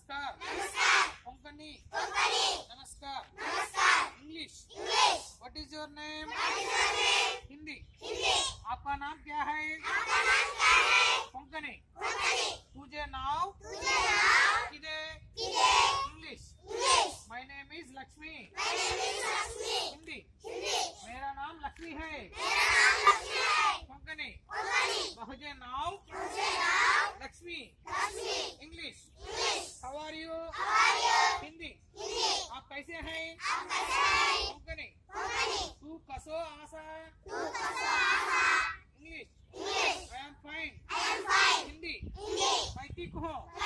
नमस्कार कोंकणी नमस्कार English what is your name Hindi आपका नाम क्या है कोंकणी तुझे नाव किदे English my name is Lakshmi Hindi मेरा नाम लक्ष्मी है कोंकणी मुझे नाव Lakshmi English how are you Hindi आप कैसे हैं कोंकणी तू कसो आसा English I am fine Hindi मैं ठीक हूँ